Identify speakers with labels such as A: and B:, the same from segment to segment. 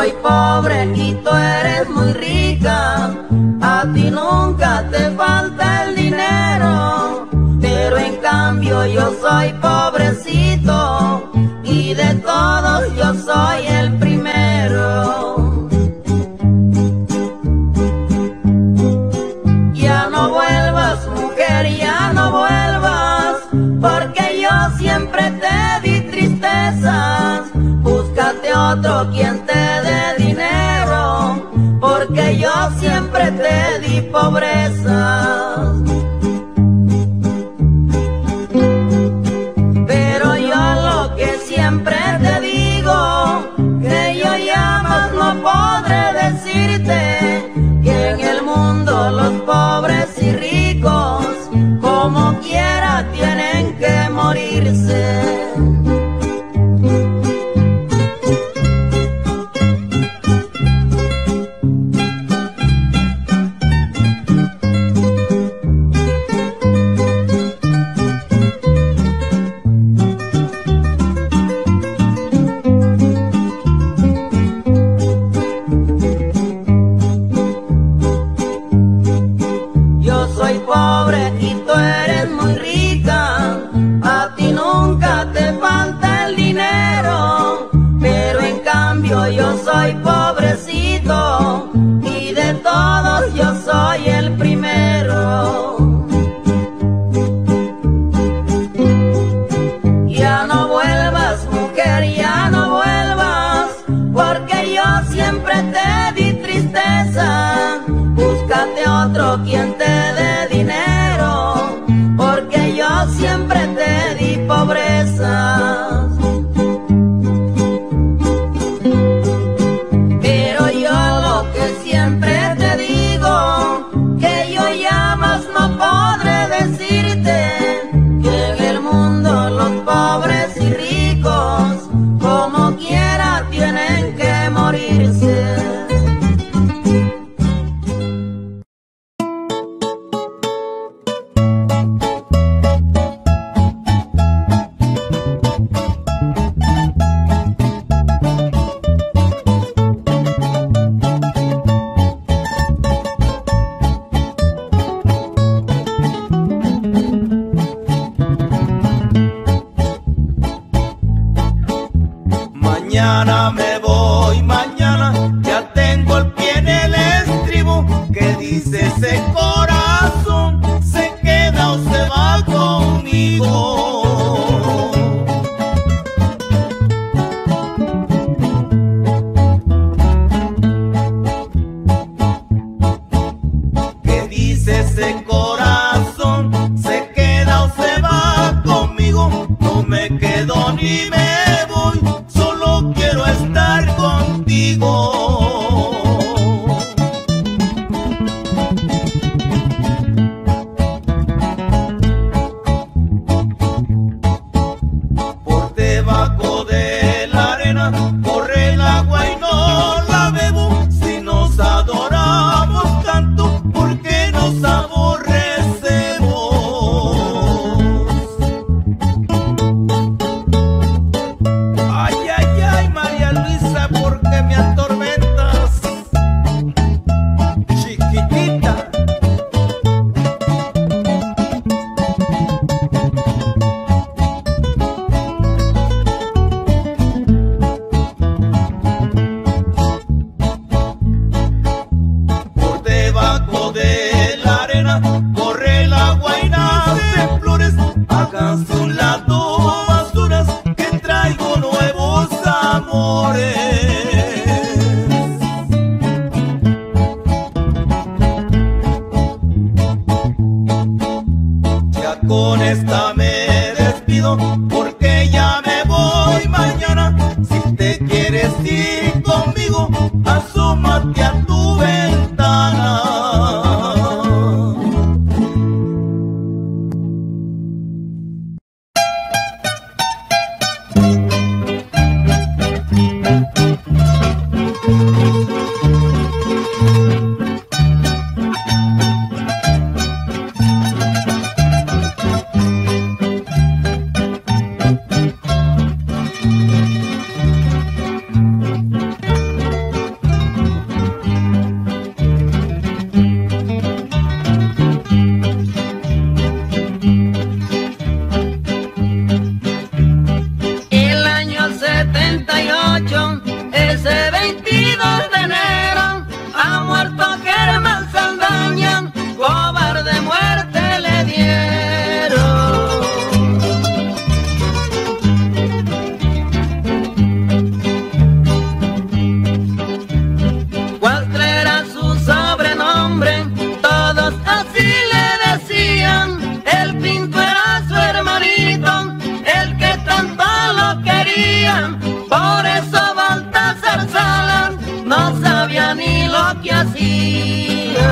A: soy pobre y tú eres muy rica, a ti nunca te falta el dinero, pero en cambio yo soy pobrecito y de todos yo soy el primero. Ya no vuelvas, mujer, ya no vuelvas, porque yo siempre te di tristezas. Búscate otro quien te dé dinero, porque yo siempre te di pobreza. Pero yo lo que siempre te digo, que yo ya más no podré decirte, que en el mundo los pobres y ricos, como quiera, tienen que morirse. Yo soy pobrecito y de todos yo soy el primero. Ya no vuelvas, mujer, ya no vuelvas, porque yo siempre te di tristeza. Búscate otro quien te dé dinero, porque yo siempre te di pobreza. Como quiera tienen que morirse.
B: Mañana me voy, mañana ya tengo el pie en el estribo. ¿Qué dice ese corazón? ¿Se queda o se va conmigo? ¿Qué dice ese corazón? ¿Se queda o se va conmigo? No me quedo ni me voy, quiero estar contigo. Por debajo de la arena corre el agua y no la bebo. Si nos adoramos tanto, ¿por qué nos aborrecemos? Porque me atormentas, chiquitita. Por debajo de la arena corre el agua y nacen flores. Háganse un lado basuras, que traigo nuevos amores. Con esta me despido, porque ya me voy mañana. Si te quieres ir conmigo, asómate a tu ventana.
A: vacía.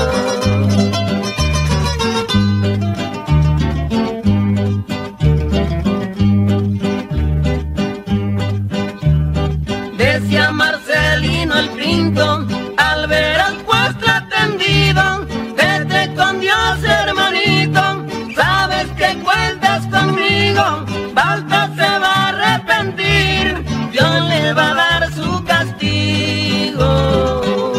A: Decía Marcelino el Pinto al ver al puesto atendido: vete con Dios, hermanito, sabes que cuentas conmigo. Balta se va a arrepentir, Dios le va a dar su castigo.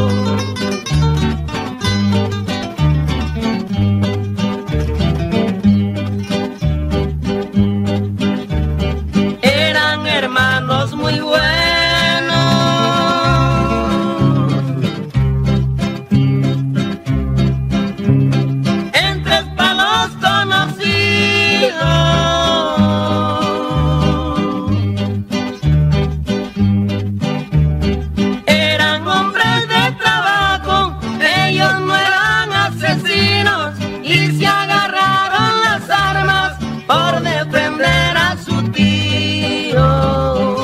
A: Eran hermanos muy buenos, en Tres Palos conocidos. Eran hombres de trabajo, ellos no eran asesinos, y se agarraron las armas por defender a su tío.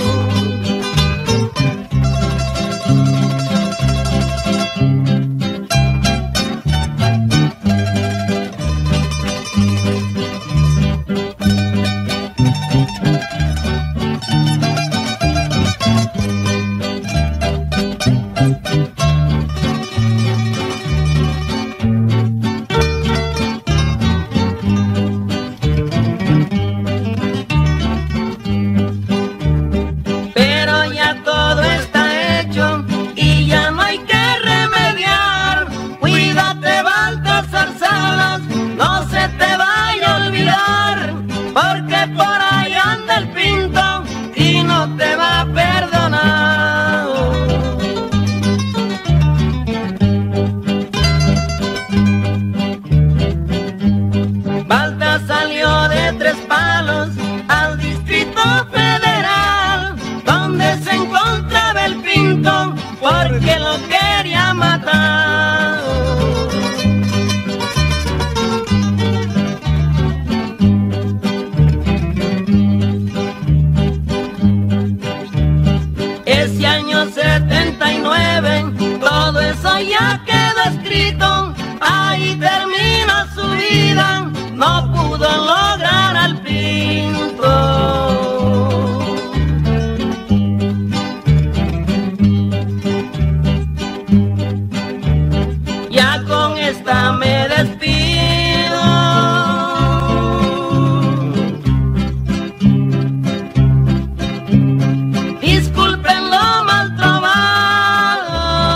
A: Pero ya todo está hecho y ya no hay que remediar. Cuídate, Baltasar Salas, no se te vaya a olvidar, porque por ahí anda el Pinto y no te va a perdonar. Balta salió de Tres Palos al Distrito Federal, donde se encontraba el Pinto, porque lo quería matar. Ese año 79, todo eso ya quedó escrito, ahí termina su vida, no pudo lograr al Pinto. Ya con esta me despido. Disculpen lo mal trovado.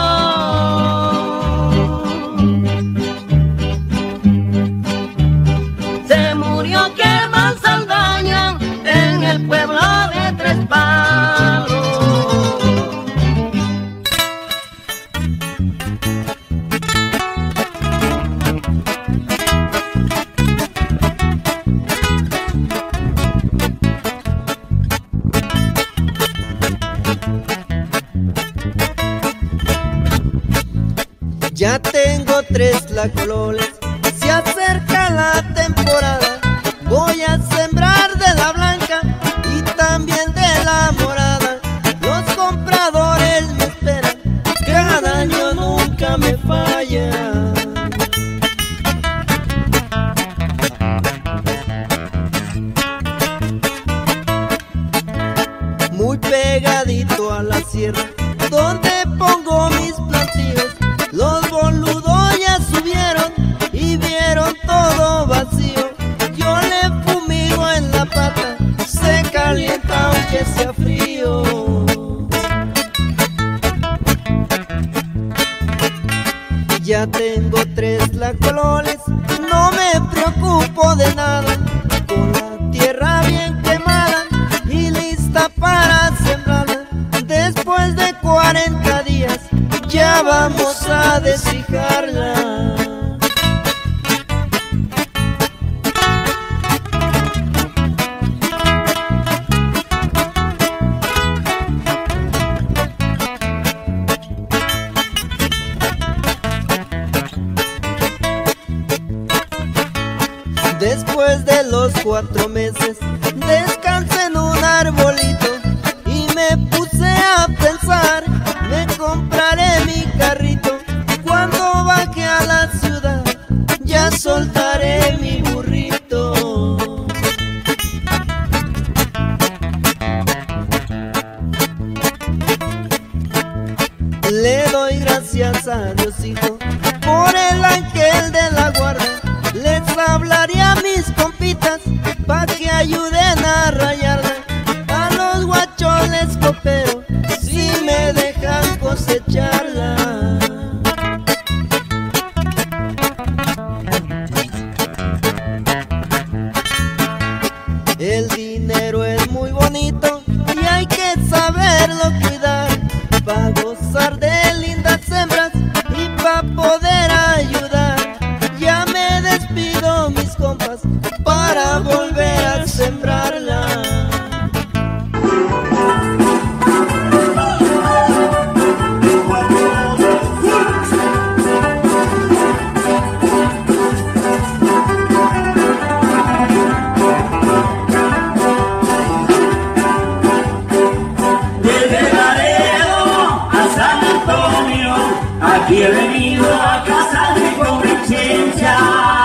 A: Se murió Queman Saldaña en el pueblo de Tres Palos.
C: Ya tengo 3 tlacualoles, se acerca la temporada. Voy a sembrar de la blanca y también de la morada. Los compradores me esperan, cada año nunca me fallan. Muy pegadito a la sierra, donde pongo mis plantíos, los boludos ya subieron y vieron todo vacío. Yo le fumigo en la pata, se calienta aunque sea frío. Ya tengo 3 tlacualoles, no me preocupo de nada, con la tierra bien quemada y lista para sembrarla. Después de 40 días ya vamos a deshijarla. Después de los 4 meses descansé en un arbolito y me puse a pensar, me compraré mi carrito. Le doy gracias a Diosito por el ángel de la guarda. Les hablaré a mis compitas pa' que ayuden a rayarla. A los guachos les coopero si me dejan cosecharla. El dinero es muy bonito y hay que saberlo cuidar, pa' gozar de lindas hembras y pa' poder ayudar. Ya me despido, mis compas, para volver a sembrarla.
D: Aquí he venido a casarme con Vicencia.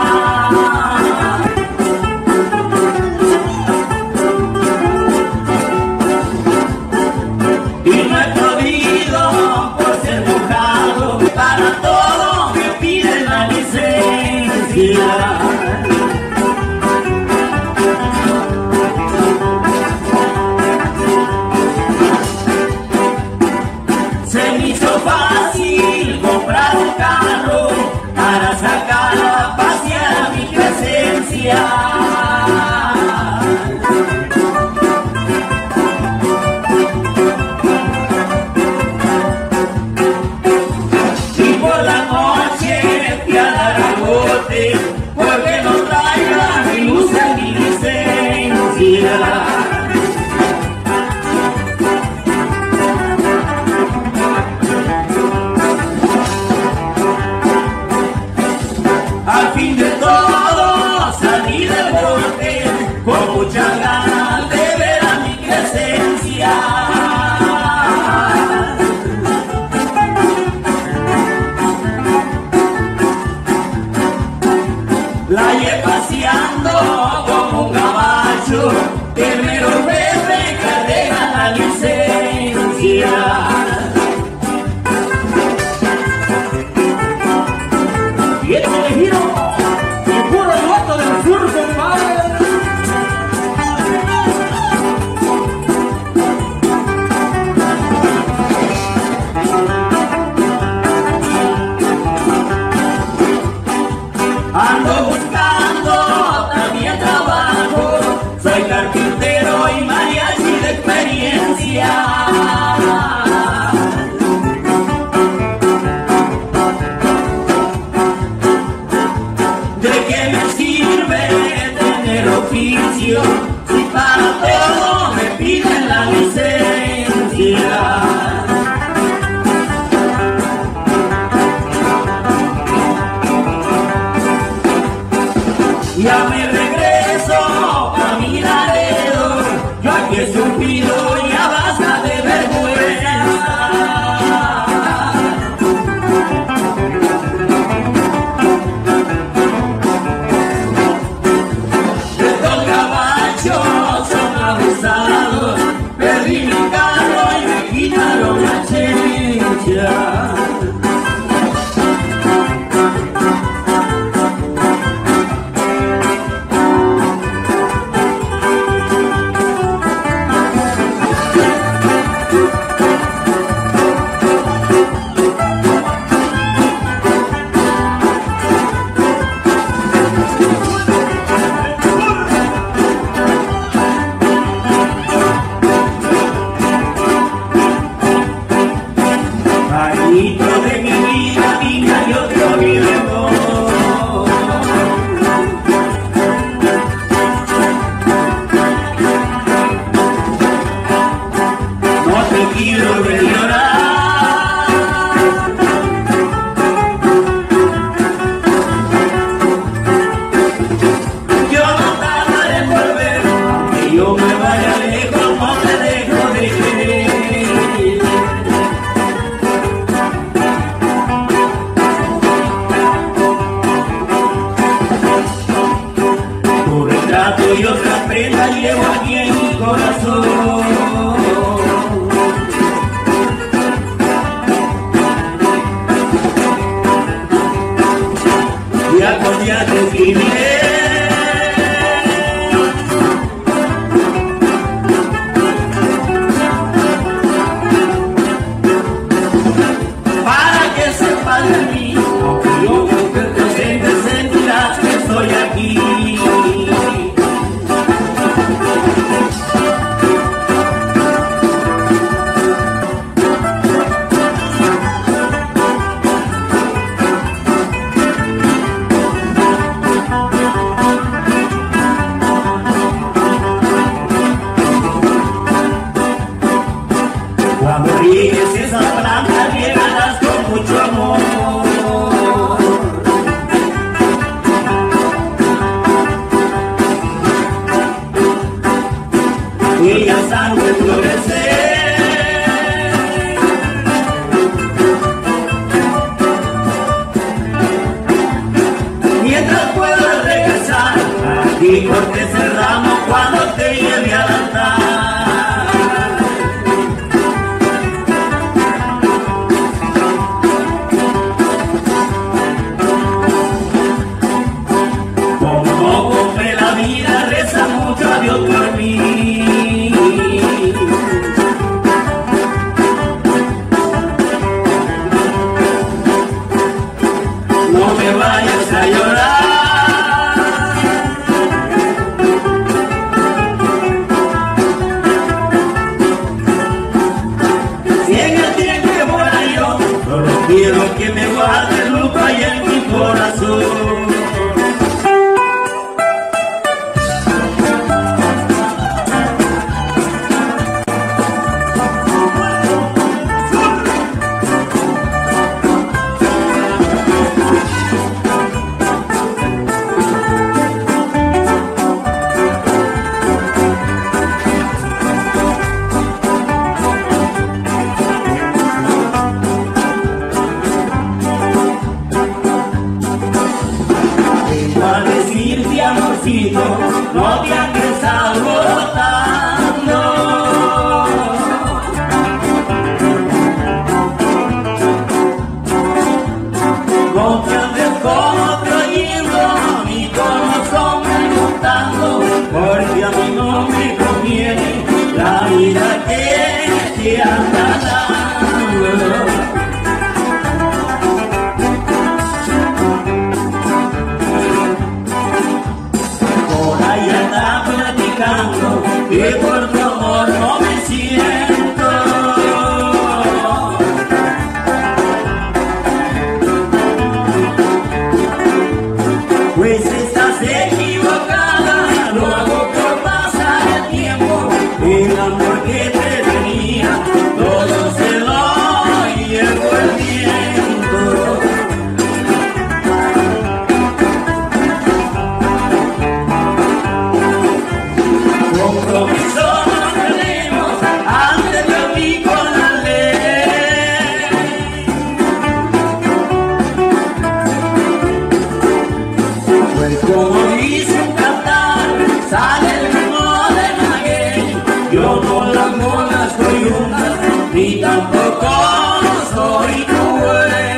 D: Y no he podido por ser mojado, para todo me piden la licencia. Se me hizo fácil comprar un carro para sacar a pasear a mi presencia. Y por la noche fui a dar al bote porque no traiga ni luz en mi licencia. Al fin de todo salí del bote con muchas ganas de ver a mi presencia. La llevé paseando como un caballo, el mero jefe que deja la licencia. Y esto de giro, y puro loco del sur, compadre. Ando buscando también trabajo, soy carpintero y mariachi de experiencia. ¿De qué me sirve tener oficio si para todo me piden la licencia? Ya me regreso a mi Laredo, yo aquí he sufrido ya basta de vergüenza. Estos gabachos son abusados, perdí mi carro y me quitaron la chencha. Dentro de mi vida, niña, yo te olvido. No te quiero ver llorar. Yo no tardaré en volver, aunque yo me vaya lejos, no te dejo de querer. viviré. Para que sepas de mí, aunque yo que te sientes, sentirás que estoy aquí. Cuando riegues esas plantas, riegalas con mucho amor. Ellas han de florecer. Mientras puedas regresar, aquí cortes el ramo cuando te lleve al altar. Reza mucho a Dios por mí. No me vayas a llorar. Si en el tiempo que muera yo, solo quiero que me guarde el luto ahí en mi corazón. A decirte amorcito, no te andes alborotando. No te andes con otro hilo, ni con los hombres montando, porque a mí no me conviene la vida que te anda dando. Que por tu amor no me siento. Pues estás equivocada, lo hago por pasar el tiempo. El amor que te tenía, todo se lo llevó el viento. Compromiso no tenemos antes de mí con la ley. Pues como dice un cantar, sale el ritmo de maguey. Yo no las monas coyuntas, ni tampoco soy tu güey.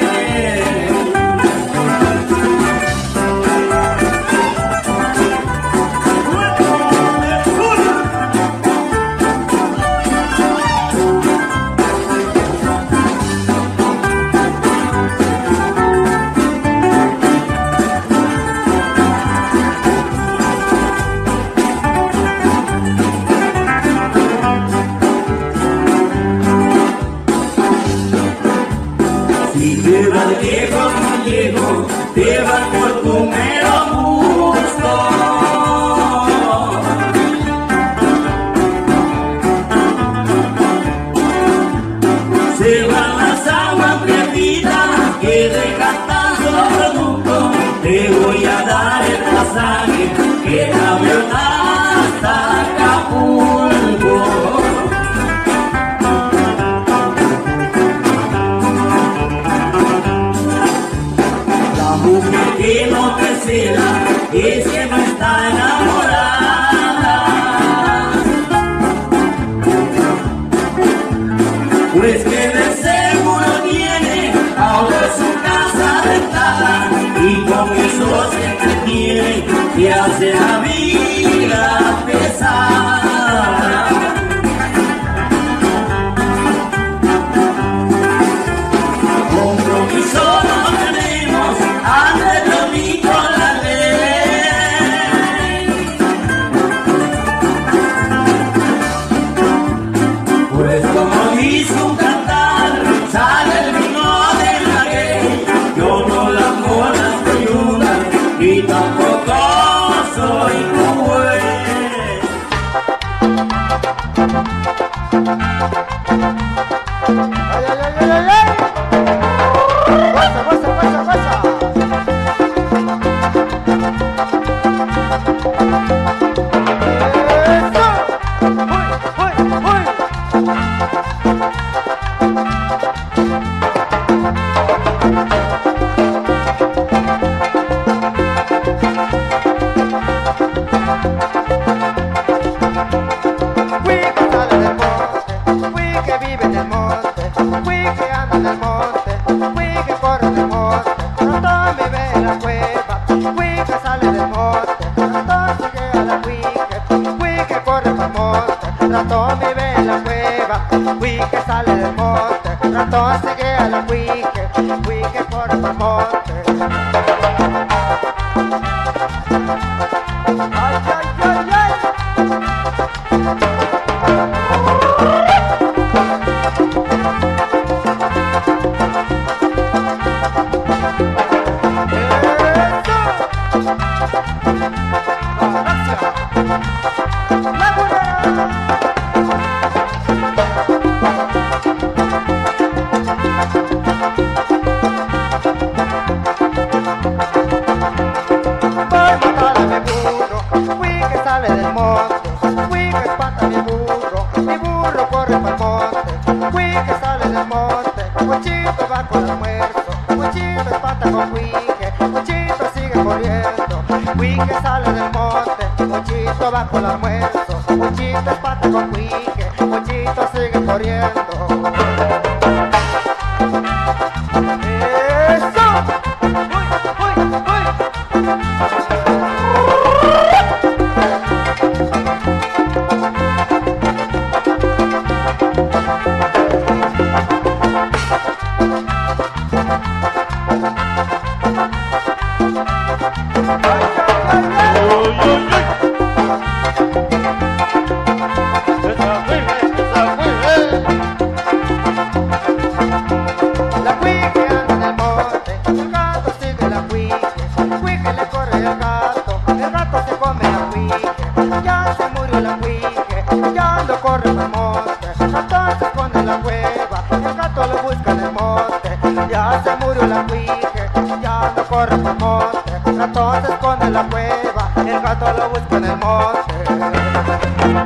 D: Si te vas de viejo no llego, te vas por tu mero gusto. Se van las aguas perdidas que dejan tanto producto. Te voy a dar el pasaje que cambio hasta Acapulco. Mujer que no te cela, es que no está enamorada. Pues que de seguro tiene ahora su casa rentada y con eso se entretiene.
C: del monte, Huique corre del monte, ratón vive en la cueva, Huique sale del monte, ratón sigue a la Huique, Huique corre del monte, ratón vive en la cueva, Huique sale del monte, ratón sigue a la Huique, Huique corre del monte. Ay, ay, ay, ay. Huichito va con almuerzo, Huichito espanta con Huique, Huichito sigue corriendo, Huique sale del monte, Huichito va con almuerzo, Huichito espanta con Huique, Huichito sigue corriendo. ¡Eso! ¡Uy, uy, uy! Ya se murió la Huique, ya no corre por monte, ratón se esconde en la cueva, el gato lo busca en el monte.